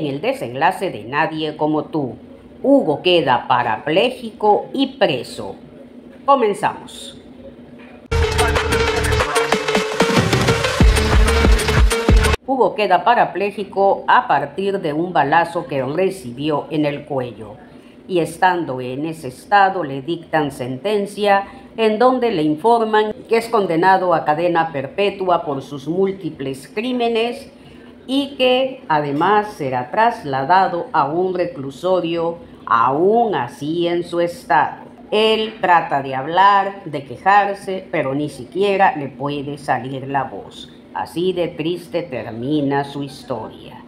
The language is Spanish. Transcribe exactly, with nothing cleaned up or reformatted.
en el desenlace de Nadie como tú. Hugo queda parapléjico y preso. Comenzamos. Hugo queda parapléjico a partir de un balazo que recibió en el cuello. Y estando en ese estado le dictan sentencia en donde le informan que es condenado a cadena perpetua por sus múltiples crímenes y que además será trasladado a un reclusorio aún así en su estado. Él trata de hablar, de quejarse, pero ni siquiera le puede salir la voz. Así de triste termina su historia.